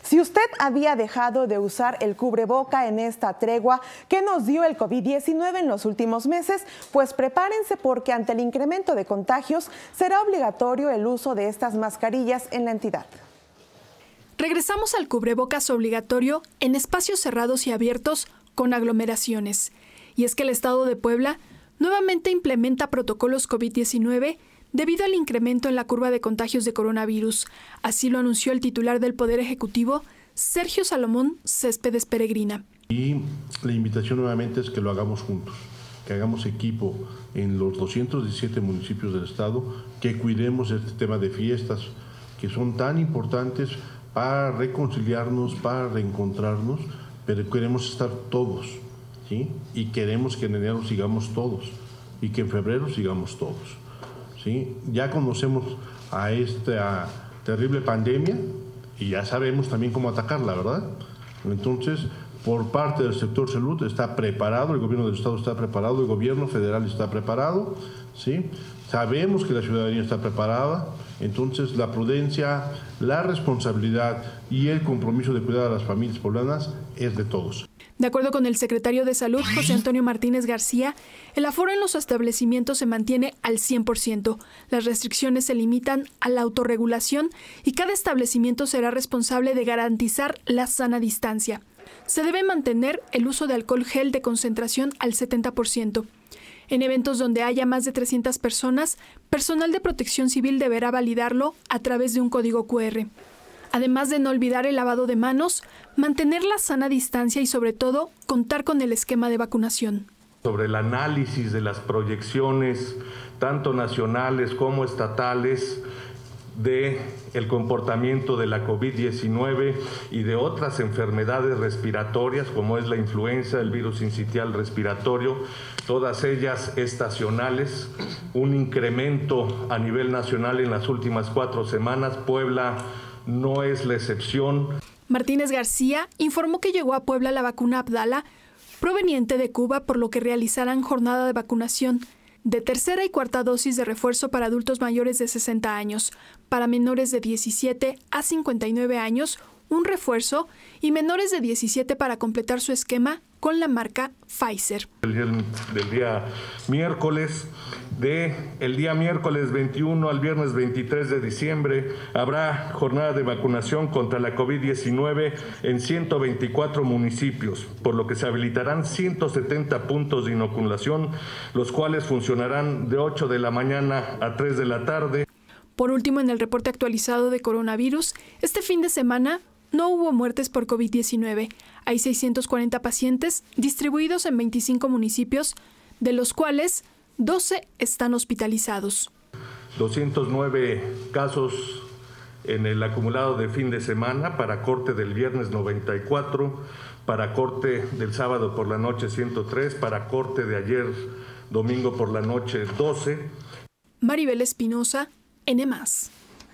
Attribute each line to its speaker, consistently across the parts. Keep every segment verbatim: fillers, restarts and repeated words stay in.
Speaker 1: Si usted había dejado de usar el cubreboca en esta tregua que nos dio el COVID diecinueve en los últimos meses, pues prepárense porque ante el incremento de contagios será obligatorio el uso de estas mascarillas en la entidad.
Speaker 2: Regresamos al cubrebocas obligatorio en espacios cerrados y abiertos con aglomeraciones. Y es que el Estado de Puebla nuevamente implementa protocolos COVID diecinueve debido al incremento en la curva de contagios de coronavirus. Así lo anunció el titular del Poder Ejecutivo, Sergio Salomón Céspedes Peregrina.
Speaker 3: Y la invitación nuevamente es que lo hagamos juntos, que hagamos equipo en los doscientos diecisiete municipios del Estado, que cuidemos este tema de fiestas que son tan importantes para reconciliarnos, para reencontrarnos, pero queremos estar todos, ¿sí? Y queremos que en enero sigamos todos y que en febrero sigamos todos, ¿sí? Ya conocemos a esta terrible pandemia y ya sabemos también cómo atacarla, ¿verdad? Entonces, por parte del sector salud está preparado, el gobierno del Estado está preparado, el gobierno federal está preparado, ¿sí? Sabemos que la ciudadanía está preparada, entonces la prudencia, la responsabilidad y el compromiso de cuidar a las familias poblanas es de todos.
Speaker 2: De acuerdo con el secretario de Salud, José Antonio Martínez García, el aforo en los establecimientos se mantiene al cien por ciento. Las restricciones se limitan a la autorregulación y cada establecimiento será responsable de garantizar la sana distancia. Se debe mantener el uso de alcohol gel de concentración al setenta por ciento. En eventos donde haya más de trescientas personas, personal de protección civil deberá validarlo a través de un código cu erre. Además de no olvidar el lavado de manos, mantener la sana distancia y sobre todo contar con el esquema de vacunación.
Speaker 4: Sobre el análisis de las proyecciones, tanto nacionales como estatales, de el comportamiento de la COVID diecinueve y de otras enfermedades respiratorias como es la influenza, el virus sincitial respiratorio, todas ellas estacionales, un incremento a nivel nacional en las últimas cuatro semanas. Puebla no es la excepción.
Speaker 2: Martínez García informó que llegó a Puebla la vacuna Abdala proveniente de Cuba, por lo que realizarán jornada de vacunación de tercera y cuarta dosis de refuerzo para adultos mayores de sesenta años, para menores de diecisiete a cincuenta y nueve años, un refuerzo, y menores de diecisiete para completar su esquema con la marca Pfizer.
Speaker 4: El día, del día miércoles, de el día miércoles veintiuno al viernes veintitrés de diciembre, habrá jornada de vacunación contra la COVID diecinueve en ciento veinticuatro municipios, por lo que se habilitarán ciento setenta puntos de inoculación, los cuales funcionarán de ocho de la mañana a tres de la tarde.
Speaker 2: Por último, en el reporte actualizado de coronavirus, este fin de semana no hubo muertes por COVID diecinueve. Hay seiscientos cuarenta pacientes distribuidos en veinticinco municipios, de los cuales doce están hospitalizados.
Speaker 4: doscientos nueve casos en el acumulado de fin de semana, para corte del viernes noventa y cuatro, para corte del sábado por la noche ciento tres, para corte de ayer domingo por la noche doce.
Speaker 2: Maribel Espinosa, N más.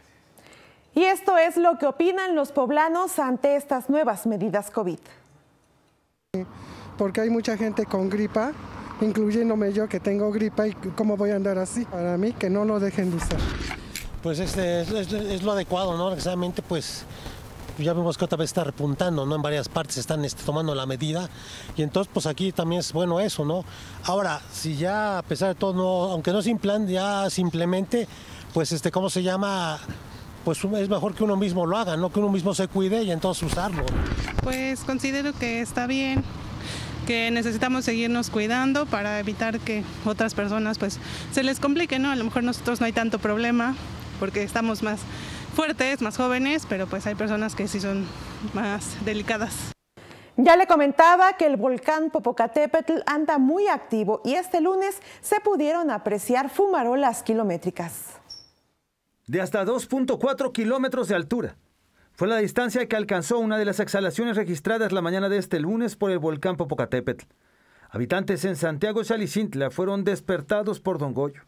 Speaker 1: Y esto es lo que opinan los poblanos ante estas nuevas medidas COVID.
Speaker 5: Porque hay mucha gente con gripa, incluyéndome yo que tengo gripa, y cómo voy a andar así. Para mí, que no lo dejen de usar.
Speaker 6: Pues este, es, es, es lo adecuado, ¿no? Exactamente, pues ya vemos que otra vez está repuntando, ¿no? En varias partes están este, tomando la medida, y entonces pues aquí también es bueno eso, ¿no? Ahora, si ya a pesar de todo, no, aunque no se implante, ya simplemente, pues este, ¿cómo se llama? Pues es mejor que uno mismo lo haga, ¿no? Que uno mismo se cuide y entonces usarlo.
Speaker 7: Pues considero que está bien, que necesitamos seguirnos cuidando para evitar que otras personas pues se les complique, ¿no? A lo mejor nosotros no hay tanto problema porque estamos más fuertes, más jóvenes, pero pues hay personas que sí son más delicadas.
Speaker 1: Ya le comentaba que el volcán Popocatépetl anda muy activo y este lunes se pudieron apreciar fumarolas kilométricas.
Speaker 8: De hasta dos punto cuatro kilómetros de altura. Fue la distancia que alcanzó una de las exhalaciones registradas la mañana de este lunes por el volcán Popocatépetl. Habitantes en Santiago Xalicintla fueron despertados por Don Goyo.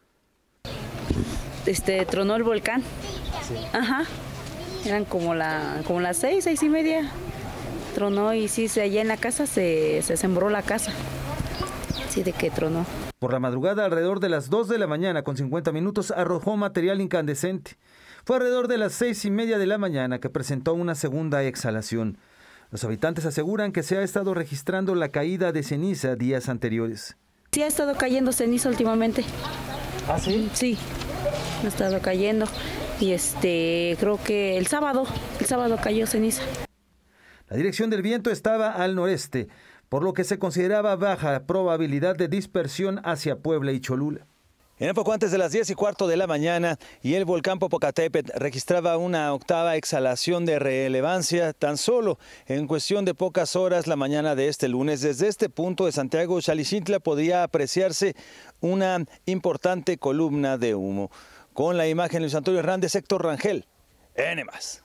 Speaker 9: Este, tronó el volcán. Sí. Ajá. Eran como, la, como las seis, seis y media. Tronó y sí, allá en la casa se, se sembró la casa. Sí, de que tronó.
Speaker 8: Por la madrugada, alrededor de las dos de la mañana con cincuenta minutos, arrojó material incandescente. Fue alrededor de las seis y media de la mañana que presentó una segunda exhalación. Los habitantes aseguran que se ha estado registrando la caída de ceniza días anteriores.
Speaker 9: Sí, ha estado cayendo ceniza últimamente.
Speaker 8: ¿Ah, sí?
Speaker 9: Sí, ha estado cayendo. Y este, creo que el sábado, el sábado cayó ceniza.
Speaker 8: La dirección del viento estaba al noreste, por lo que se consideraba baja probabilidad de dispersión hacia Puebla y Cholula. En poco antes de las diez y cuarto de la mañana, y el volcán Popocatépetl registraba una octava exhalación de relevancia tan solo en cuestión de pocas horas la mañana de este lunes. Desde este punto de Santiago Xalixintla podía apreciarse una importante columna de humo. Con la imagen de Luis Antonio Hernández, Héctor Rangel, N más.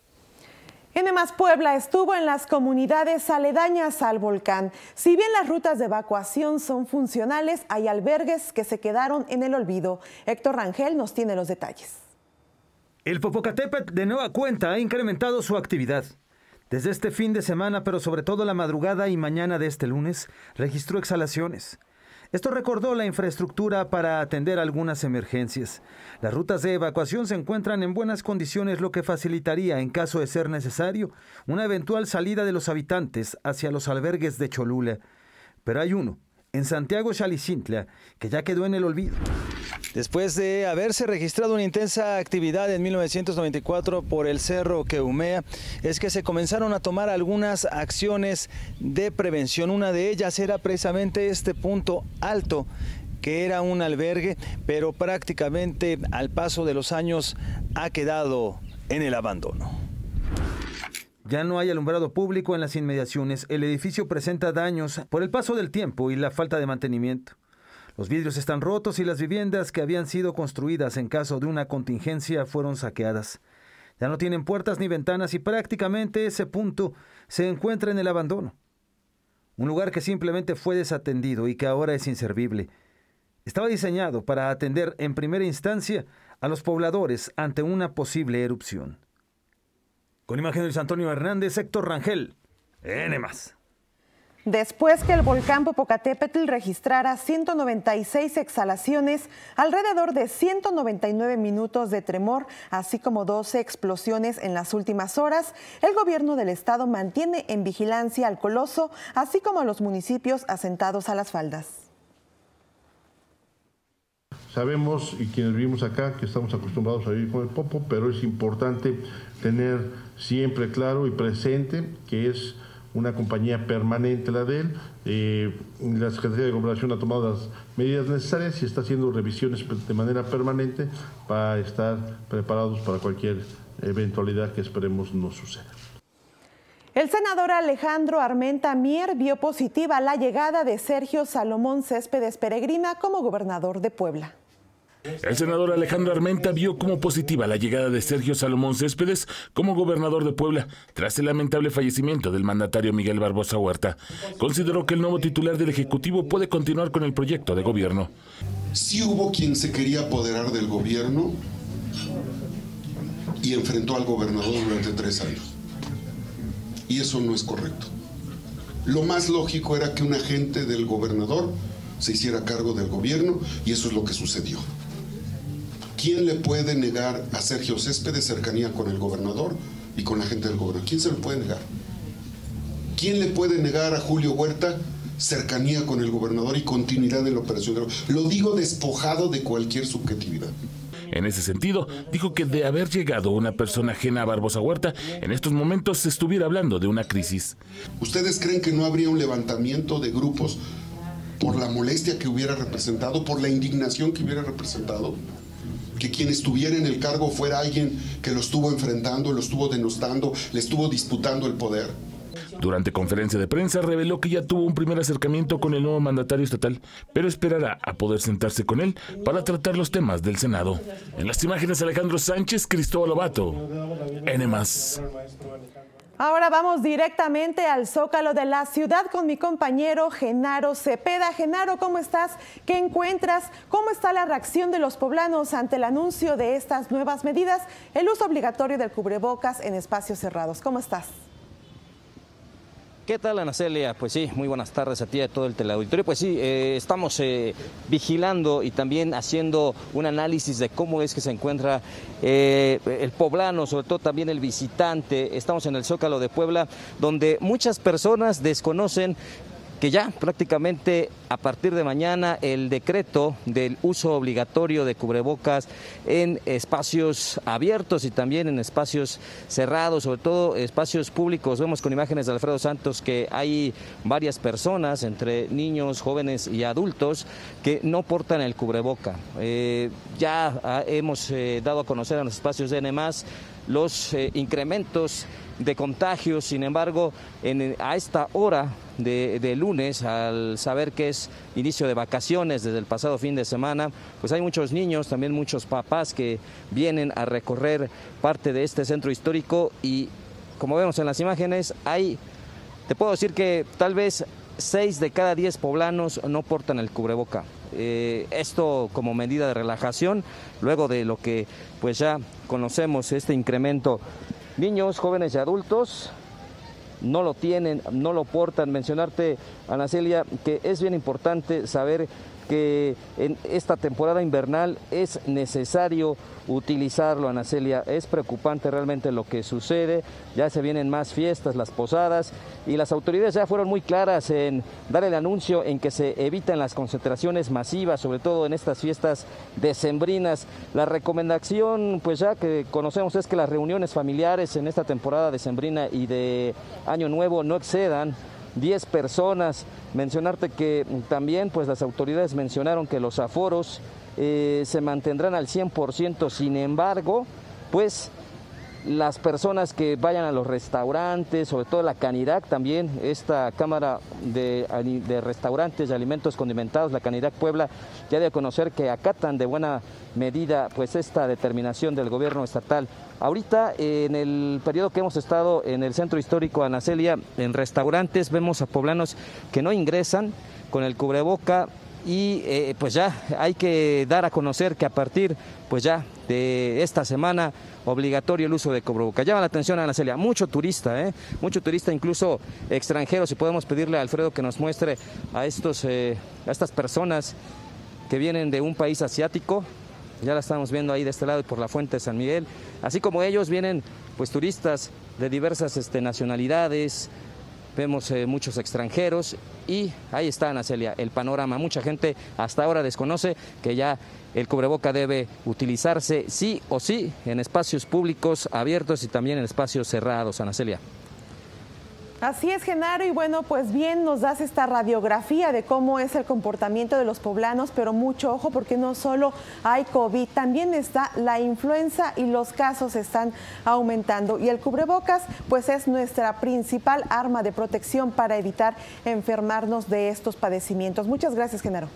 Speaker 1: N más Puebla estuvo en las comunidades aledañas al volcán. Si bien las rutas de evacuación son funcionales, hay albergues que se quedaron en el olvido. Héctor Rangel nos tiene los detalles.
Speaker 8: El Popocatépetl de nueva cuenta ha incrementado su actividad. Desde este fin de semana, pero sobre todo la madrugada y mañana de este lunes, registró exhalaciones. Esto recordó la infraestructura para atender algunas emergencias. Las rutas de evacuación se encuentran en buenas condiciones, lo que facilitaría, en caso de ser necesario, una eventual salida de los habitantes hacia los albergues de Cholula. Pero hay uno, en Santiago Xalixintla, que ya quedó en el olvido. Después de haberse registrado una intensa actividad en mil novecientos noventa y cuatro por el Cerro que humea, es que se comenzaron a tomar algunas acciones de prevención. Una de ellas era precisamente este punto alto, que era un albergue, pero prácticamente al paso de los años ha quedado en el abandono. Ya no hay alumbrado público en las inmediaciones. El edificio presenta daños por el paso del tiempo y la falta de mantenimiento. Los vidrios están rotos y las viviendas que habían sido construidas en caso de una contingencia fueron saqueadas. Ya no tienen puertas ni ventanas y prácticamente ese punto se encuentra en el abandono. Un lugar que simplemente fue desatendido y que ahora es inservible. Estaba diseñado para atender en primera instancia a los pobladores ante una posible erupción. Con imagen de Luis Antonio Hernández, Héctor Rangel, N más.
Speaker 1: Después que el volcán Popocatépetl registrara ciento noventa y seis exhalaciones, alrededor de ciento noventa y nueve minutos de tremor, así como doce explosiones en las últimas horas, el gobierno del estado mantiene en vigilancia al coloso, así como a los municipios asentados a las faldas.
Speaker 3: Sabemos, y quienes vivimos acá, que estamos acostumbrados a vivir con el Popo, pero es importante tener siempre claro y presente que es una compañía permanente la de él. Eh, la Secretaría de Gobernación ha tomado las medidas necesarias y está haciendo revisiones de manera permanente para estar preparados para cualquier eventualidad que esperemos no suceda.
Speaker 1: El senador Alejandro Armenta Mier vio positiva la llegada de Sergio Salomón Céspedes Peregrina como gobernador de Puebla.
Speaker 10: El senador Alejandro Armenta vio como positiva la llegada de Sergio Salomón Céspedes como gobernador de Puebla tras el lamentable fallecimiento del mandatario Miguel Barbosa Huerta. Consideró que el nuevo titular del Ejecutivo puede continuar con el proyecto de gobierno.
Speaker 11: Sí hubo quien se quería apoderar del gobierno y enfrentó al gobernador durante tres años. Y eso no es correcto. Lo más lógico era que un agente del gobernador se hiciera cargo del gobierno y eso es lo que sucedió. ¿Quién le puede negar a Sergio Céspedes cercanía con el gobernador y con la gente del gobernador? ¿Quién se lo puede negar? ¿Quién le puede negar a Julio Huerta cercanía con el gobernador y continuidad de la operación? Lo digo despojado de cualquier subjetividad.
Speaker 10: En ese sentido, dijo que de haber llegado una persona ajena a Barbosa Huerta, en estos momentos se estuviera hablando de una crisis.
Speaker 11: ¿Ustedes creen que no habría un levantamiento de grupos por la molestia que hubiera representado, por la indignación que hubiera representado? Que quien estuviera en el cargo fuera alguien que lo estuvo enfrentando, lo estuvo denostando, le estuvo disputando el poder.
Speaker 10: Durante conferencia de prensa reveló que ya tuvo un primer acercamiento con el nuevo mandatario estatal, pero esperará a poder sentarse con él para tratar los temas del Senado. En las imágenes, Alejandro Sánchez, Cristóbal Lobato, N más.
Speaker 1: Ahora vamos directamente al Zócalo de la ciudad con mi compañero Genaro Cepeda. Genaro, ¿cómo estás? ¿Qué encuentras? ¿Cómo está la reacción de los poblanos ante el anuncio de estas nuevas medidas? El uso obligatorio del cubrebocas en espacios cerrados. ¿Cómo estás?
Speaker 12: ¿Qué tal, Ana Celia? Pues sí, muy buenas tardes a ti y a todo el teleauditorio. Pues sí, eh, estamos eh, vigilando y también haciendo un análisis de cómo es que se encuentra eh, el poblano, sobre todo también el visitante. Estamos en el Zócalo de Puebla, donde muchas personas desconocen que ya prácticamente a partir de mañana el decreto del uso obligatorio de cubrebocas en espacios abiertos y también en espacios cerrados, sobre todo espacios públicos. Vemos con imágenes de Alfredo Santos que hay varias personas, entre niños, jóvenes y adultos, que no portan el cubreboca. Eh, ya hemos eh, dado a conocer en los espacios de N más los eh, incrementos de contagios. Sin embargo, en, a esta hora de, de lunes, al saber que es inicio de vacaciones desde el pasado fin de semana, pues hay muchos niños, también muchos papás que vienen a recorrer parte de este centro histórico y, como vemos en las imágenes, hay, te puedo decir que tal vez seis de cada diez poblanos no portan el cubreboca. Eh, esto como medida de relajación, luego de lo que pues ya conocemos, este incremento. Niños, jóvenes y adultos no lo tienen, no lo portan. Mencionarte, Ana Celia, que es bien importante saber que en esta temporada invernal es necesario utilizarlo, Ana Celia. Es preocupante realmente lo que sucede, ya se vienen más fiestas, las posadas, y las autoridades ya fueron muy claras en dar el anuncio en que se evitan las concentraciones masivas, sobre todo en estas fiestas decembrinas. La recomendación, pues ya que conocemos, es que las reuniones familiares en esta temporada decembrina y de Año Nuevo no excedan diez personas. Mencionarte que también pues las autoridades mencionaron que los aforos eh, se mantendrán al cien por ciento, sin embargo, pues las personas que vayan a los restaurantes, sobre todo la Canirac, también esta Cámara de, de Restaurantes y Alimentos Condimentados, la Canirac Puebla, ya de conocer que acatan de buena medida pues esta determinación del gobierno estatal. Ahorita, en el periodo que hemos estado en el centro histórico, Ana Celia, en restaurantes vemos a poblanos que no ingresan con el cubreboca y eh, pues ya hay que dar a conocer que a partir pues ya de esta semana obligatorio el uso de cubreboca. Llama la atención, Ana Celia, mucho turista, ¿eh? mucho turista, incluso extranjeros, y podemos pedirle a Alfredo que nos muestre a, estos, eh, a estas personas que vienen de un país asiático. Ya la estamos viendo ahí de este lado y por la Fuente de San Miguel. Así como ellos vienen pues turistas de diversas este, nacionalidades, vemos eh, muchos extranjeros y ahí está, Ana Celia, el panorama. Mucha gente hasta ahora desconoce que ya el cubreboca debe utilizarse sí o sí en espacios públicos abiertos y también en espacios cerrados, Ana Celia.
Speaker 1: Así es, Genaro, y bueno, pues bien nos das esta radiografía de cómo es el comportamiento de los poblanos, pero mucho ojo porque no solo hay COVID, también está la influenza y los casos están aumentando, y el cubrebocas pues es nuestra principal arma de protección para evitar enfermarnos de estos padecimientos. Muchas gracias, Genaro.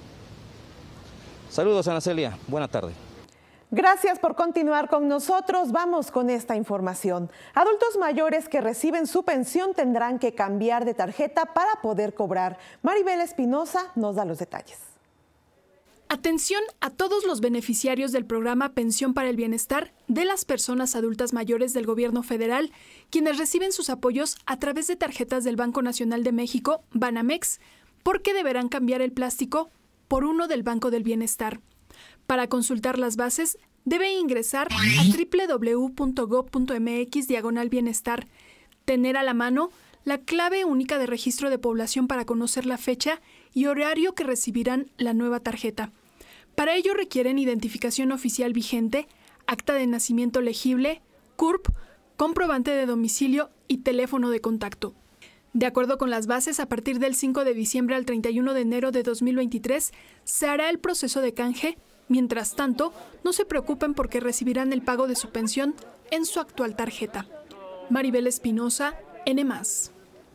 Speaker 12: Saludos, Ana Celia, buena tarde.
Speaker 1: Gracias por continuar con nosotros. Vamos con esta información. Adultos mayores que reciben su pensión tendrán que cambiar de tarjeta para poder cobrar. Maribel Espinosa nos da los detalles.
Speaker 2: Atención a todos los beneficiarios del programa Pensión para el Bienestar de las personas adultas mayores del Gobierno Federal, quienes reciben sus apoyos a través de tarjetas del Banco Nacional de México, Banamex, porque deberán cambiar el plástico por uno del Banco del Bienestar. Para consultar las bases, debe ingresar a doble u doble u doble u punto gob punto eme equis diagonal bienestar, tener a la mano la clave única de registro de población para conocer la fecha y horario que recibirán la nueva tarjeta. Para ello requieren identificación oficial vigente, acta de nacimiento legible, C U R P, comprobante de domicilio y teléfono de contacto. De acuerdo con las bases, a partir del cinco de diciembre al treinta y uno de enero de dos mil veintitrés se hará el proceso de canje. Mientras tanto, no se preocupen porque recibirán el pago de su pensión en su actual tarjeta. Maribel Espinosa, N más.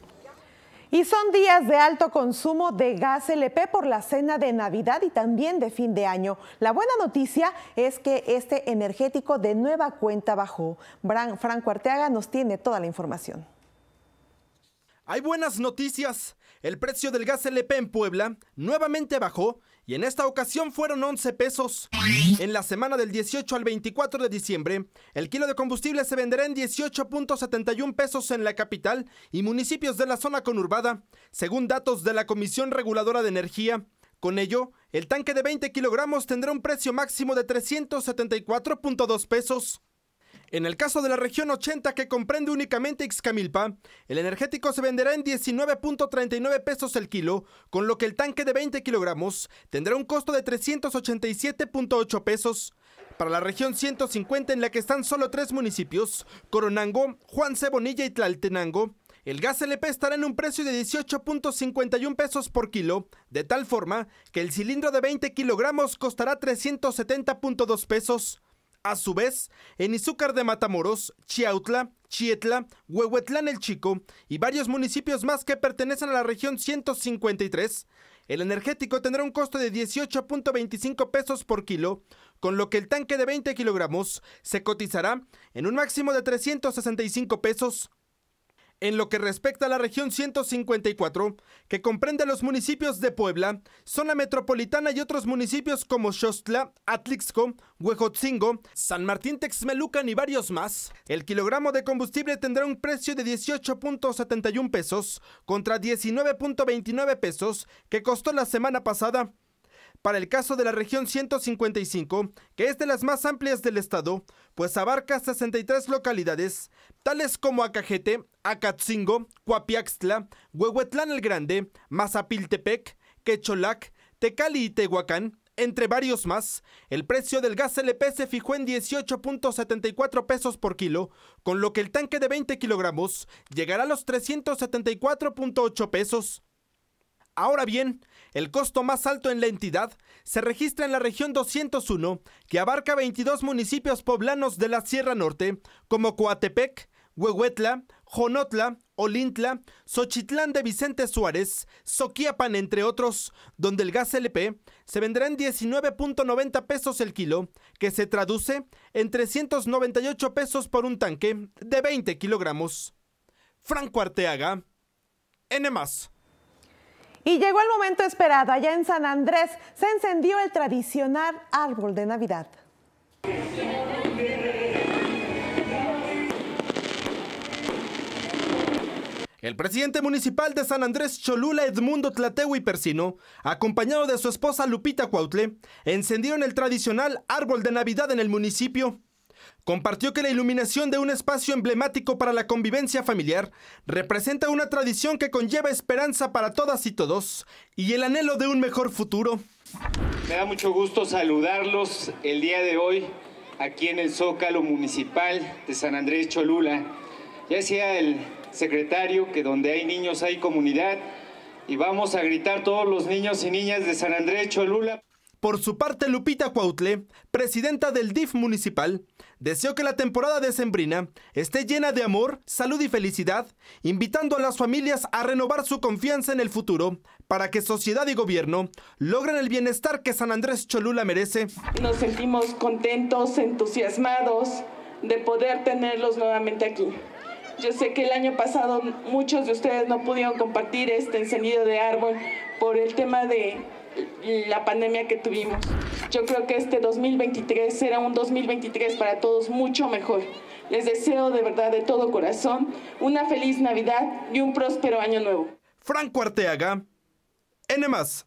Speaker 1: Y son días de alto consumo de gas L P por la cena de Navidad y también de fin de año. La buena noticia es que este energético de nueva cuenta bajó. Franco Arteaga nos tiene toda la información.
Speaker 13: Hay buenas noticias. El precio del gas L P en Puebla nuevamente bajó y en esta ocasión fueron once pesos. En la semana del dieciocho al veinticuatro de diciembre, el kilo de combustible se venderá en dieciocho punto setenta y uno pesos en la capital y municipios de la zona conurbada, según datos de la Comisión Reguladora de Energía. Con ello, el tanque de veinte kilogramos tendrá un precio máximo de trescientos setenta y cuatro punto dos pesos. En el caso de la región ochenta, que comprende únicamente Ixcamilpa, el energético se venderá en diecinueve punto treinta y nueve pesos el kilo, con lo que el tanque de veinte kilogramos tendrá un costo de trescientos ochenta y siete punto ocho pesos. Para la región ciento cincuenta, en la que están solo tres municipios, Coronango, Juan Cebonilla y Tlaltenango, el gas L P estará en un precio de dieciocho punto cincuenta y uno pesos por kilo, de tal forma que el cilindro de veinte kilogramos costará trescientos setenta punto dos pesos. A su vez, en Izúcar de Matamoros, Chiautla, Chietla, Huehuetlán el Chico y varios municipios más que pertenecen a la región ciento cincuenta y tres, el energético tendrá un costo de dieciocho punto veinticinco pesos por kilo, con lo que el tanque de veinte kilogramos se cotizará en un máximo de trescientos sesenta y cinco pesos. En lo que respecta a la región ciento cincuenta y cuatro, que comprende los municipios de Puebla, zona metropolitana y otros municipios como Xostla, Atlixco, Huejotzingo, San Martín Texmelucan y varios más, el kilogramo de combustible tendrá un precio de dieciocho punto setenta y uno pesos contra diecinueve punto veintinueve pesos que costó la semana pasada. Para el caso de la región ciento cincuenta y cinco, que es de las más amplias del estado, pues abarca sesenta y tres localidades, tales como Acajete, Acatzingo, Coapiaxtla, Huehuetlán el Grande, Mazapiltepec, Quecholac, Tecali y Tehuacán, entre varios más. El precio del gas L P se fijó en dieciocho punto setenta y cuatro pesos por kilo, con lo que el tanque de veinte kilogramos llegará a los trescientos setenta y cuatro punto ocho pesos. Ahora bien, el costo más alto en la entidad se registra en la región doscientos uno, que abarca veintidós municipios poblanos de la Sierra Norte, como Coatepec, Huehuetla, Jonotla, Olintla, Xochitlán de Vicente Suárez, Soquiapan, entre otros, donde el gas L P se venderá en diecinueve punto noventa pesos el kilo, que se traduce en trescientos noventa y ocho pesos por un tanque de veinte kilogramos. Franco Arteaga, N más.
Speaker 1: Y llegó el momento esperado. Allá en San Andrés se encendió el tradicional árbol de Navidad.
Speaker 13: El presidente municipal de San Andrés Cholula, Edmundo Tlatehui Persino, acompañado de su esposa Lupita Cuautle, encendieron el tradicional árbol de Navidad en el municipio. Compartió que la iluminación de un espacio emblemático para la convivencia familiar representa una tradición que conlleva esperanza para todas y todos y el anhelo de un mejor futuro.
Speaker 14: Me da mucho gusto saludarlos el día de hoy aquí en el Zócalo Municipal de San Andrés Cholula. Ya decía el secretario que donde hay niños hay comunidad y vamos a gritar todos los niños y niñas de San Andrés Cholula.
Speaker 13: Por su parte, Lupita Cuautle, presidenta del D I F municipal, deseó que la temporada decembrina esté llena de amor, salud y felicidad, invitando a las familias a renovar su confianza en el futuro para que sociedad y gobierno logren el bienestar que San Andrés Cholula merece.
Speaker 15: Nos sentimos contentos, entusiasmados de poder tenerlos nuevamente aquí. Yo sé que el año pasado muchos de ustedes no pudieron compartir este encendido de árbol por el tema de la pandemia que tuvimos. Yo creo que este dos mil veintitrés será un dos mil veintitrés para todos mucho mejor. Les deseo de verdad, de todo corazón, una feliz Navidad y un próspero año nuevo.
Speaker 13: Franco Arteaga, N más.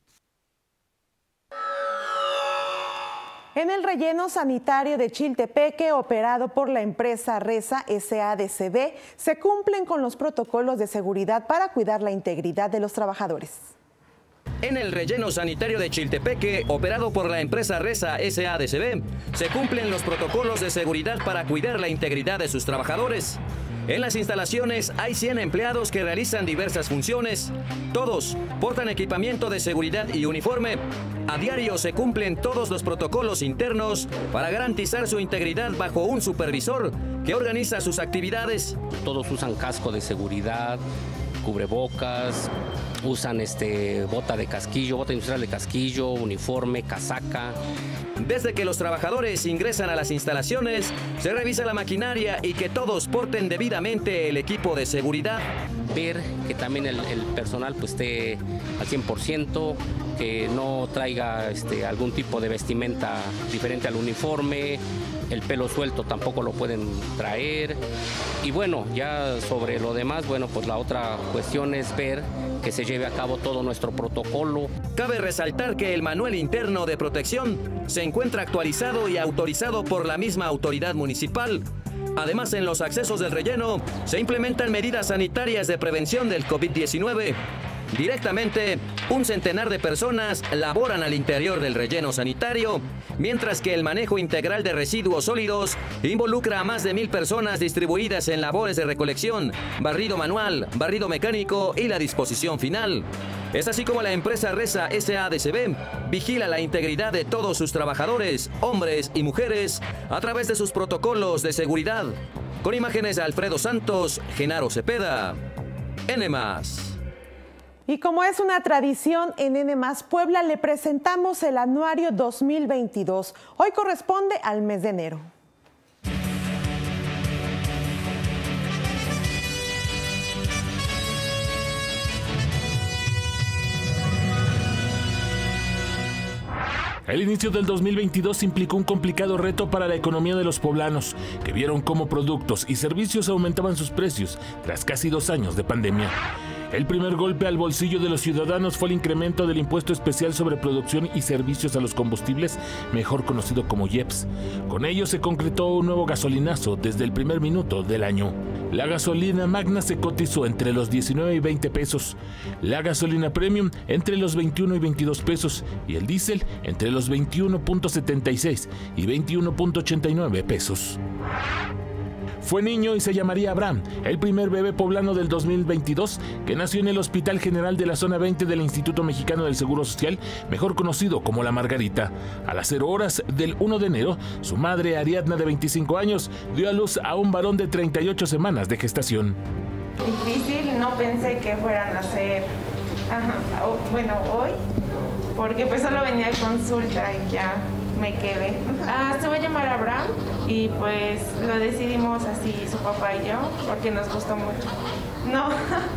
Speaker 1: En el relleno sanitario de Chiltepeque, operado por la empresa Resa S A D C B, se cumplen con los protocolos de seguridad para cuidar la integridad de los trabajadores.
Speaker 12: En el relleno sanitario de Chiltepeque, operado por la empresa Resa S A D C B, se cumplen los protocolos de seguridad para cuidar la integridad de sus trabajadores. En las instalaciones hay cien empleados que realizan diversas funciones. Todos portan equipamiento de seguridad y uniforme. A diario se cumplen todos los protocolos internos para garantizar su integridad bajo un supervisor que organiza sus actividades.
Speaker 16: Todos usan casco de seguridad, cubrebocas, usan este, bota de casquillo, bota industrial de casquillo, uniforme, casaca.
Speaker 17: Desde que los trabajadores ingresan a las instalaciones, se revisa la maquinaria y que todos porten debidamente el equipo de seguridad.
Speaker 16: Ver que también el, el personal pues, esté al cien por ciento, que no traiga este, algún tipo de vestimenta diferente al uniforme, el pelo suelto tampoco lo pueden traer. Y bueno, ya sobre lo demás, bueno, pues la otra cuestión es ver que se lleve a cabo todo nuestro protocolo.
Speaker 17: Cabe resaltar que el manual interno de protección se encuentra actualizado y autorizado por la misma autoridad municipal. Además, en los accesos del relleno se implementan medidas sanitarias de prevención del COVID diecinueve. Directamente, un centenar de personas laboran al interior del relleno sanitario, mientras que el manejo integral de residuos sólidos involucra a más de mil personas distribuidas en labores de recolección, barrido manual, barrido mecánico y la disposición final. Es así como la empresa Resa S A D C B vigila la integridad de todos sus trabajadores, hombres y mujeres, a través de sus protocolos de seguridad. Con imágenes de Alfredo Santos, Genaro Cepeda, N más.
Speaker 1: Y como es una tradición en N más Puebla, le presentamos el anuario dos mil veintidós. Hoy corresponde al mes de enero.
Speaker 10: El inicio del dos mil veintidós implicó un complicado reto para la economía de los poblanos, que vieron cómo productos y servicios aumentaban sus precios tras casi dos años de pandemia. El primer golpe al bolsillo de los ciudadanos fue el incremento del impuesto especial sobre producción y servicios a los combustibles, mejor conocido como I E P S. Con ello se concretó un nuevo gasolinazo desde el primer minuto del año. La gasolina magna se cotizó entre los diecinueve y veinte pesos, la gasolina premium entre los veintiuno y veintidós pesos y el diésel entre los veintiuno punto setenta y seis y veintiuno punto ochenta y nueve pesos. Fue niño y se llamaría Abraham, el primer bebé poblano del dos mil veintidós que nació en el Hospital General de la Zona veinte del Instituto Mexicano del Seguro Social, mejor conocido como La Margarita. A las cero horas del primero de enero, su madre, Ariadna, de veinticinco años, dio a luz a un varón de treinta y ocho semanas de gestación.
Speaker 18: Difícil, no pensé que fuera a nacer, ajá, bueno, hoy, porque pues solo venía de consulta y ya me quedé. Ah, se va a llamar Abraham y pues lo decidimos así su papá y yo porque nos gustó mucho. No,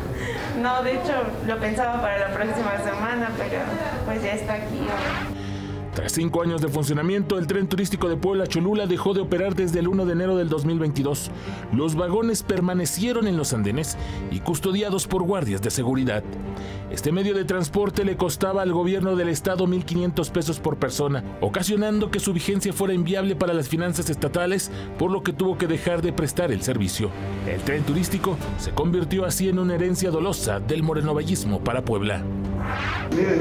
Speaker 18: no, de hecho lo pensaba para la próxima semana, pero pues ya está aquí ahora.
Speaker 10: Tras cinco años de funcionamiento, el tren turístico de Puebla-Cholula dejó de operar desde el primero de enero del dos mil veintidós. Los vagones permanecieron en los andenes y custodiados por guardias de seguridad. Este medio de transporte le costaba al gobierno del estado mil quinientos pesos por persona, ocasionando que su vigencia fuera inviable para las finanzas estatales, por lo que tuvo que dejar de prestar el servicio. El tren turístico se convirtió así en una herencia dolosa del morenovallismo para Puebla.
Speaker 19: Miren,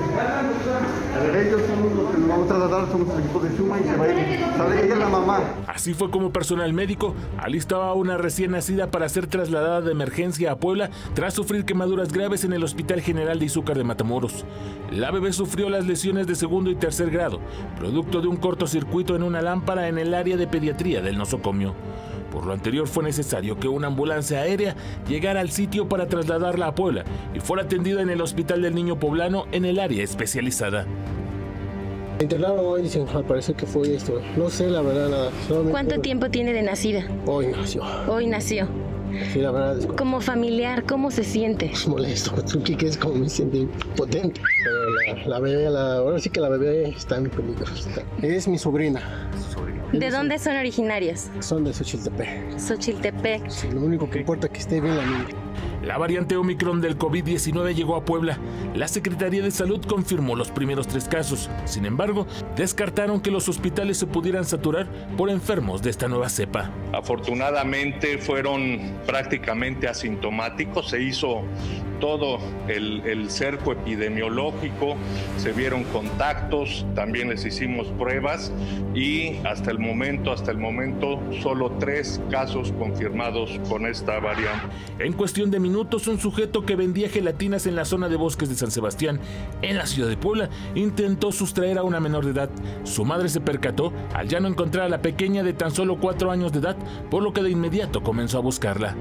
Speaker 19: ellos son los que nos vamos a tratar, somos el equipo de Suma y se va a ir, sale ella la mamá.
Speaker 10: Así fue como personal médico alistaba a una recién nacida para ser trasladada de emergencia a Puebla tras sufrir quemaduras graves en el Hospital General de Izúcar de Matamoros. La bebé sufrió las lesiones de segundo y tercer grado, producto de un cortocircuito en una lámpara en el área de pediatría del nosocomio. Por lo anterior, fue necesario que una ambulancia aérea llegara al sitio para trasladarla a Puebla y fuera atendida en el Hospital del Niño Poblano en el área especializada.
Speaker 20: Internaron hoy, dicen, al parecer que fue esto. No sé, la verdad, nada. Solamente
Speaker 21: ¿Cuánto
Speaker 20: por...
Speaker 21: tiempo tiene de nacida?
Speaker 20: Hoy nació.
Speaker 21: Hoy nació.
Speaker 20: Sí, la verdad. Es...
Speaker 21: Como familiar, ¿cómo se siente?
Speaker 20: Es molesto, ¿tú qué crees? Como me siente potente. Pero la, la bebé, la... ahora sí que la bebé está en peligro. Está... Es mi sobrina.
Speaker 21: ¿De dónde son originarios?
Speaker 20: Son de Xochiltepec.
Speaker 21: Xochiltepec.
Speaker 20: Sí, lo único que importa es que esté bien la niña.
Speaker 10: La variante Omicron del COVID diecinueve llegó a Puebla. La Secretaría de Salud confirmó los primeros tres casos. Sin embargo, descartaron que los hospitales se pudieran saturar por enfermos de esta nueva cepa.
Speaker 4: Afortunadamente fueron prácticamente asintomáticos. Se hizo todo el, el cerco epidemiológico, se vieron contactos, también les hicimos pruebas y hasta el momento, hasta el momento, solo tres casos confirmados con esta variante.
Speaker 10: En cuestión de minutos, un sujeto que vendía gelatinas en la zona de Bosques de San Sebastián, en la ciudad de Puebla, intentó sustraer a una menor de edad. Su madre se percató al ya no encontrar a la pequeña de tan solo cuatro años de edad, por lo que de inmediato comenzó a buscarla.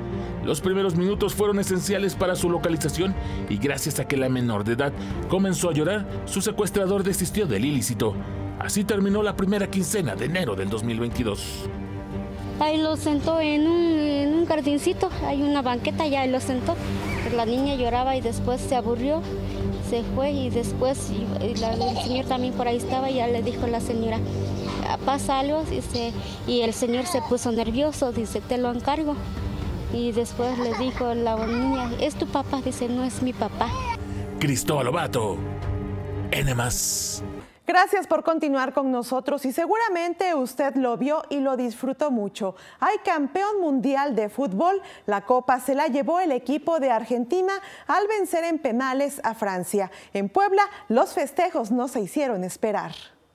Speaker 10: Los primeros minutos fueron esenciales para su localización y gracias a que la menor de edad comenzó a llorar, su secuestrador desistió del ilícito. Así terminó la primera quincena de enero del dos mil veintidós.
Speaker 5: Ahí lo sentó en un, en un jardincito, hay una banqueta, ya ahí lo sentó. La niña lloraba y después se aburrió, se fue y después y, y la, el señor también por ahí estaba y ya le dijo a la señora, pasa algo, dice, y el señor se puso nervioso, dice, te lo encargo. Y después le dijo la niña, ¿es tu papá? Dice, no es mi papá.
Speaker 10: Cristóbal Lobato, N más.
Speaker 1: Gracias por continuar con nosotros y seguramente usted lo vio y lo disfrutó mucho. Hay campeón mundial de fútbol. La copa se la llevó el equipo de Argentina al vencer en penales a Francia. En Puebla, los festejos no se hicieron esperar.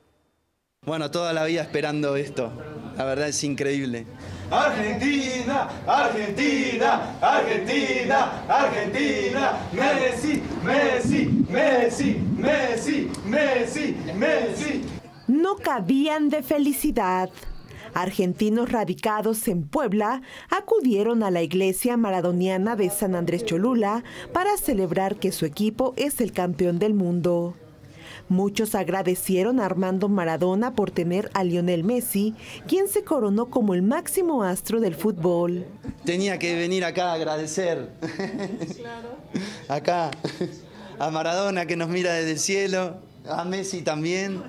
Speaker 22: Bueno, toda la vida esperando esto. La verdad es increíble.
Speaker 23: Argentina, Argentina, Argentina, Argentina, Messi, Messi, Messi, Messi, Messi, Messi.
Speaker 24: No cabían de felicidad. Argentinos radicados en Puebla acudieron a la iglesia maradoniana de San Andrés Cholula para celebrar que su equipo es el campeón del mundo. Muchos agradecieron a Armando Maradona por tener a Lionel Messi, quien se coronó como el máximo astro del fútbol.
Speaker 22: Tenía que venir acá a agradecer. Claro. Acá, a Maradona que nos mira desde el cielo, a Messi también,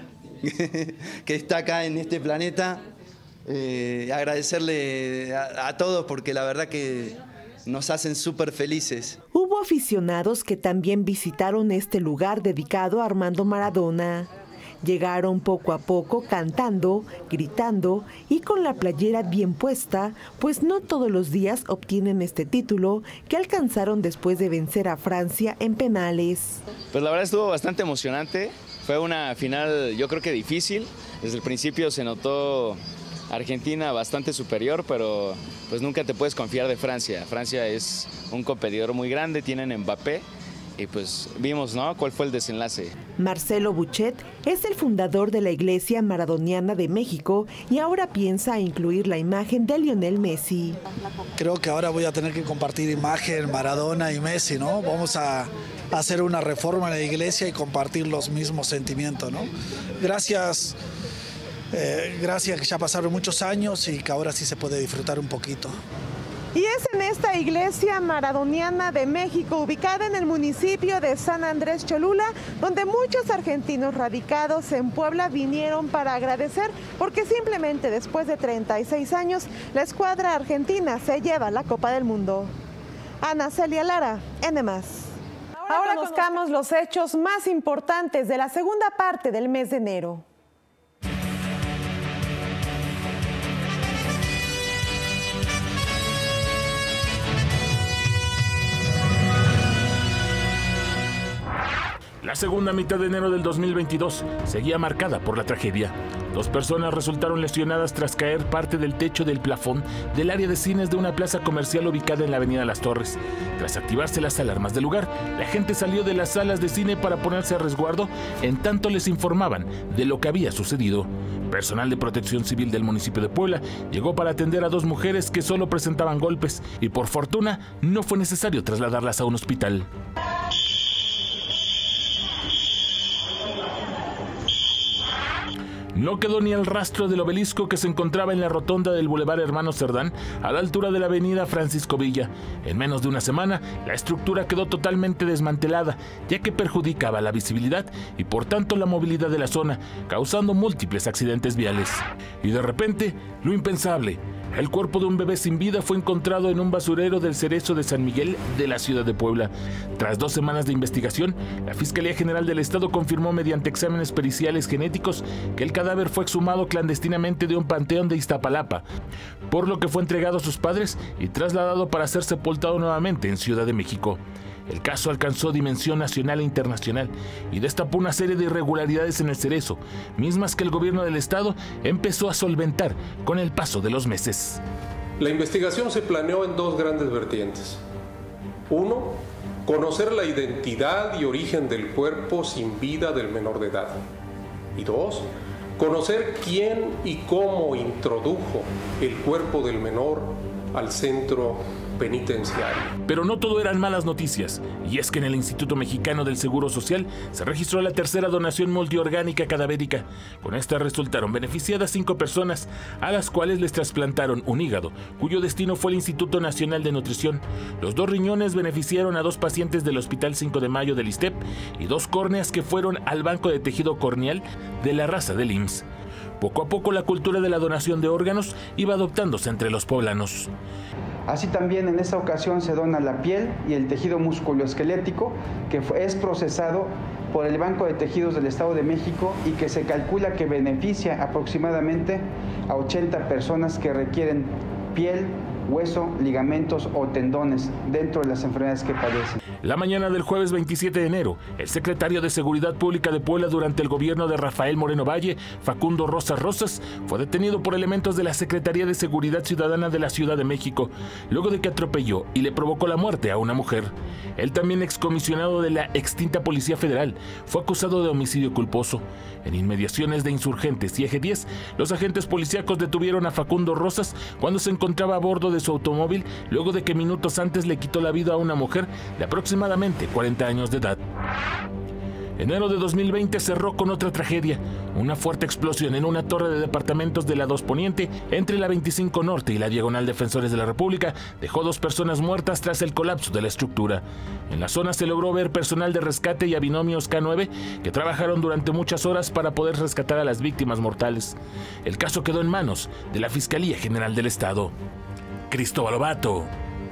Speaker 22: que está acá en este planeta. Eh, agradecerle a, a todos porque la verdad que nos hacen súper felices.
Speaker 24: Hubo aficionados que también visitaron este lugar dedicado a Armando Maradona. Llegaron poco a poco cantando, gritando y con la playera bien puesta, pues no todos los días obtienen este título que alcanzaron después de vencer a Francia en penales.
Speaker 25: Pues la verdad estuvo bastante emocionante. Fue una final yo creo que difícil. Desde el principio se notó Argentina bastante superior, pero pues nunca te puedes confiar de Francia. Francia es un competidor muy grande, tienen Mbappé y pues vimos, ¿no?, cuál fue el desenlace.
Speaker 24: Marcelo Buchet es el fundador de la Iglesia Maradoniana de México y ahora piensa incluir la imagen de Lionel Messi.
Speaker 26: Creo que ahora voy a tener que compartir imagen Maradona y Messi, ¿no? Vamos a hacer una reforma en la iglesia y compartir los mismos sentimientos, ¿no? Gracias. Eh, gracias que ya pasaron muchos años y que ahora sí se puede disfrutar un poquito.
Speaker 1: Y es en esta iglesia maradoniana de México, ubicada en el municipio de San Andrés Cholula, donde muchos argentinos radicados en Puebla vinieron para agradecer, porque simplemente después de treinta y seis años, la escuadra argentina se lleva la Copa del Mundo. Ana Celia Lara, N más. Ahora, Ahora conozcamos los hechos más importantes de la segunda parte del mes de enero.
Speaker 10: La segunda mitad de enero del dos mil veintidós seguía marcada por la tragedia. Dos personas resultaron lesionadas tras caer parte del techo del plafón del área de cines de una plaza comercial ubicada en la avenida Las Torres. Tras activarse las alarmas del lugar, la gente salió de las salas de cine para ponerse a resguardo, en tanto les informaban de lo que había sucedido. Personal de Protección Civil del municipio de Puebla llegó para atender a dos mujeres que solo presentaban golpes y por fortuna no fue necesario trasladarlas a un hospital. No quedó ni el rastro del obelisco que se encontraba en la rotonda del Boulevard Hermano Cerdán, a la altura de la avenida Francisco Villa. En menos de una semana, la estructura quedó totalmente desmantelada, ya que perjudicaba la visibilidad y por tanto la movilidad de la zona, causando múltiples accidentes viales. Y de repente, lo impensable. El cuerpo de un bebé sin vida fue encontrado en un basurero del Cerezo de San Miguel de la ciudad de Puebla. Tras dos semanas de investigación, la Fiscalía General del Estado confirmó mediante exámenes periciales genéticos que el cadáver fue exhumado clandestinamente de un panteón de Iztapalapa, por lo que fue entregado a sus padres y trasladado para ser sepultado nuevamente en Ciudad de México. El caso alcanzó dimensión nacional e internacional y destapó una serie de irregularidades en el Cerezo, mismas que el gobierno del estado empezó a solventar con el paso de los meses.
Speaker 27: La investigación se planeó en dos grandes vertientes. Uno, conocer la identidad y origen del cuerpo sin vida del menor de edad. Y dos, conocer quién y cómo introdujo el cuerpo del menor al centro penitenciario.
Speaker 10: Pero no todo eran malas noticias, y es que en el Instituto Mexicano del Seguro Social se registró la tercera donación multiorgánica cadavérica. Con esta resultaron beneficiadas cinco personas, a las cuales les trasplantaron un hígado, cuyo destino fue el Instituto Nacional de Nutrición. Los dos riñones beneficiaron a dos pacientes del Hospital cinco de Mayo del ISSSTEP y dos córneas que fueron al Banco de Tejido Corneal de la raza del I M S S. Poco a poco la cultura de la donación de órganos iba adoptándose entre los poblanos.
Speaker 2: Así también en esta ocasión se dona la piel y el tejido musculoesquelético, que es procesado por el Banco de Tejidos del Estado de México y que se calcula que beneficia aproximadamente a ochenta personas que requieren piel, hueso, ligamentos o tendones dentro de las enfermedades que padecen.
Speaker 10: La mañana del jueves veintisiete de enero, el secretario de Seguridad Pública de Puebla durante el gobierno de Rafael Moreno Valle, Facundo Rosas Rosas, fue detenido por elementos de la Secretaría de Seguridad Ciudadana de la Ciudad de México, luego de que atropelló y le provocó la muerte a una mujer. Él, también excomisionado de la extinta Policía Federal, fue acusado de homicidio culposo. En inmediaciones de Insurgentes y Eje diez, los agentes policíacos detuvieron a Facundo Rosas cuando se encontraba a bordo de su automóvil, luego de que minutos antes le quitó la vida a una mujer de aproximadamente cuarenta años de edad. Enero de dos mil veinte cerró con otra tragedia, una fuerte explosión en una torre de departamentos de la dos Poniente entre la veinticinco Norte y la Diagonal Defensores de la República dejó dos personas muertas tras el colapso de la estructura. En la zona se logró ver personal de rescate y avinomios K nueve que trabajaron durante muchas horas para poder rescatar a las víctimas mortales. El caso quedó en manos de la Fiscalía General del Estado. Cristóbal Obato,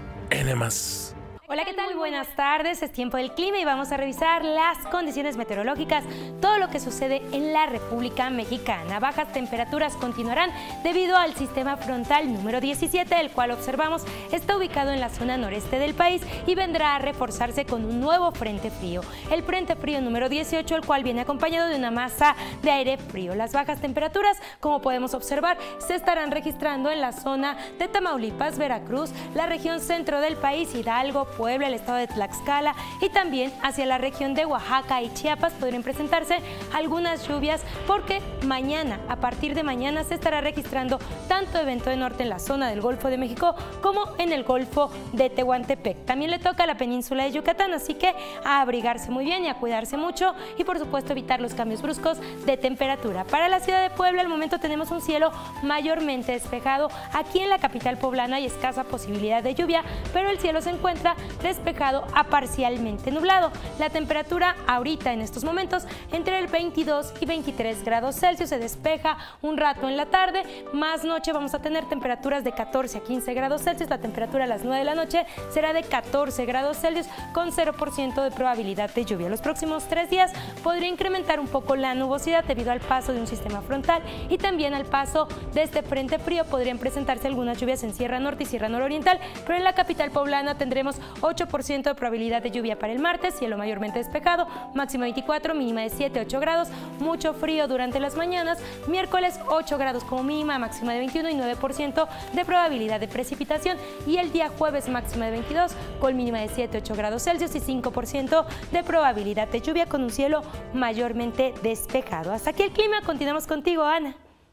Speaker 10: N más.
Speaker 3: Hola, ¿qué tal? Buenas tardes, es tiempo del clima y vamos a revisar las condiciones meteorológicas, todo lo que sucede en la República Mexicana. Bajas temperaturas continuarán debido al sistema frontal número diecisiete, el cual observamos está ubicado en la zona noreste del país y vendrá a reforzarse con un nuevo frente frío. El frente frío número dieciocho, el cual viene acompañado de una masa de aire frío. Las bajas temperaturas, como podemos observar, se estarán registrando en la zona de Tamaulipas, Veracruz, la región centro del país, Hidalgo, Puebla, el estado de Tlaxcala y también hacia la región de Oaxaca y Chiapas podrían presentarse algunas lluvias porque mañana, a partir de mañana, se estará registrando tanto evento de norte en la zona del Golfo de México como en el Golfo de Tehuantepec. También le toca a la península de Yucatán, así que a abrigarse muy bien y a cuidarse mucho y por supuesto evitar los cambios bruscos de temperatura. Para la ciudad de Puebla, al momento tenemos un cielo mayormente despejado. Aquí en la capital poblana hay escasa posibilidad de lluvia, pero el cielo se encuentra despejado a parcialmente nublado. La temperatura ahorita en estos momentos entre el veintidós y veintitrés grados Celsius, se despeja un rato en la tarde, más noche vamos a tener temperaturas de catorce a quince grados Celsius, la temperatura a las nueve de la noche será de catorce grados Celsius con cero por ciento de probabilidad de lluvia. Los próximos tres días podría incrementar un poco la nubosidad debido al paso de un sistema frontal y también al paso de este frente frío podrían presentarse algunas lluvias en Sierra Norte y Sierra Nororiental, pero en la capital poblana tendremos ocho por ciento de probabilidad de lluvia para el martes, cielo mayormente despejado, máxima veinticuatro, mínima de siete a ocho grados, mucho frío durante las mañanas, miércoles ocho grados como mínima, máxima de veintiuno y nueve por ciento de probabilidad de precipitación y el día jueves máxima de veintidós con mínima de siete a ocho grados Celsius y cinco por ciento de probabilidad de lluvia con un cielo mayormente despejado. Hasta aquí el clima, continuamos contigo, Ana.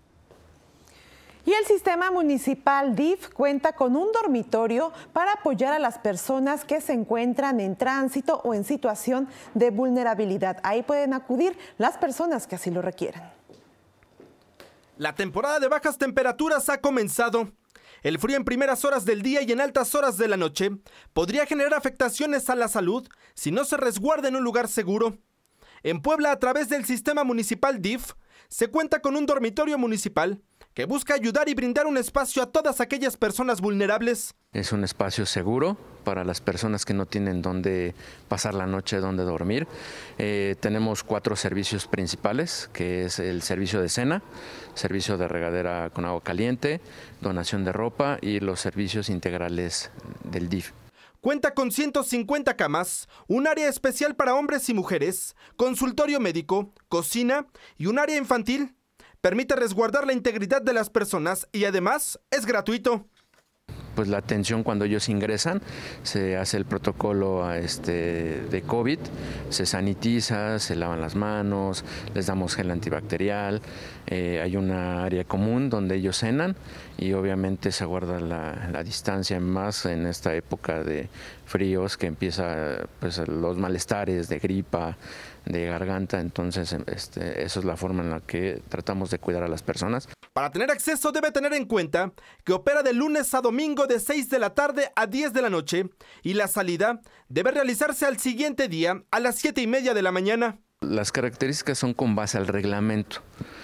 Speaker 1: Y el sistema municipal D I F cuenta con un dormitorio para apoyar a las personas que se encuentran en tránsito o en situación de vulnerabilidad. Ahí pueden acudir las personas que así lo requieran.
Speaker 13: La temporada de bajas temperaturas ha comenzado. El frío en primeras horas del día y en altas horas de la noche podría generar afectaciones a la salud si no se resguarda en un lugar seguro. En Puebla, a través del sistema municipal D I F, se cuenta con un dormitorio municipal que busca ayudar y brindar un espacio a todas aquellas personas vulnerables.
Speaker 6: Es un espacio seguro para las personas que no tienen dónde pasar la noche, dónde dormir. Eh, tenemos cuatro servicios principales, que es el servicio de cena, servicio de regadera con agua caliente, donación de ropa y los servicios integrales del D I F.
Speaker 13: Cuenta con ciento cincuenta camas, un área especial para hombres y mujeres, consultorio médico, cocina y un área infantil. Permite resguardar la integridad de las personas y además es gratuito.
Speaker 6: pues la atención cuando ellos ingresan, se hace el protocolo este, de COVID, se sanitiza, se lavan las manos, les damos gel antibacterial, eh, hay una área común donde ellos cenan y obviamente se guarda la, la distancia, más en esta época de fríos que empieza pues, los malestares de gripa, de garganta, entonces este, esa es la forma en la que tratamos de cuidar a las personas.
Speaker 13: Para tener acceso debe tener en cuenta que opera de lunes a domingo de seis de la tarde a diez de la noche y la salida debe realizarse al siguiente día a las siete y media de la mañana.
Speaker 6: Las características son con base al reglamento.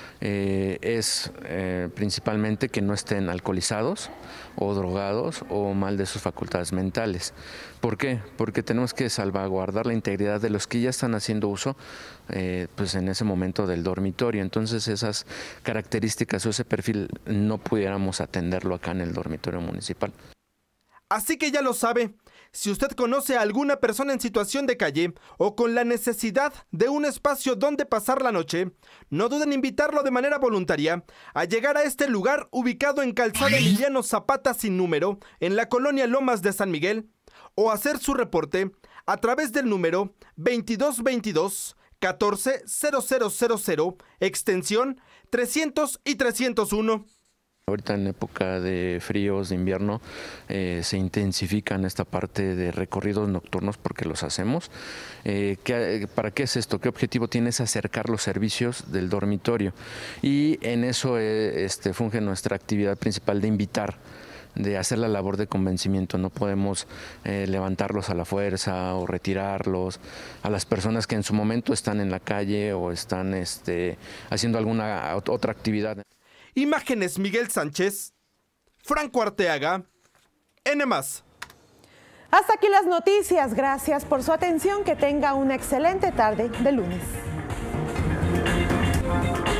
Speaker 6: Eh, es eh, principalmente que no estén alcoholizados o drogados o mal de sus facultades mentales. ¿Por qué? Porque tenemos que salvaguardar la integridad de los que ya están haciendo uso eh, pues en ese momento del dormitorio. Entonces esas características o ese perfil no pudiéramos atenderlo acá en el dormitorio municipal.
Speaker 13: Así que ya lo sabe, si usted conoce a alguna persona en situación de calle o con la necesidad de un espacio donde pasar la noche, no duden en invitarlo de manera voluntaria a llegar a este lugar ubicado en Calzada Emiliano Zapata sin número, en la colonia Lomas de San Miguel, o hacer su reporte a través del número veintidós veintidós catorce cero cero cero cero, extensión trescientos y trescientos uno.
Speaker 6: Ahorita en época de fríos, de invierno, eh, se intensifican esta parte de recorridos nocturnos porque los hacemos. Eh, ¿qué, ¿Para qué es esto? ¿Qué objetivo tiene? Es acercar los servicios del dormitorio. Y en eso eh, este, funge nuestra actividad principal de invitar, de hacer la labor de convencimiento. No podemos eh, levantarlos a la fuerza o retirarlos a las personas que en su momento están en la calle o están este, haciendo alguna otra actividad.
Speaker 13: Imágenes Miguel Sánchez, Franco Arteaga, N más.
Speaker 1: Hasta aquí las noticias. Gracias por su atención. Que tenga una excelente tarde de lunes.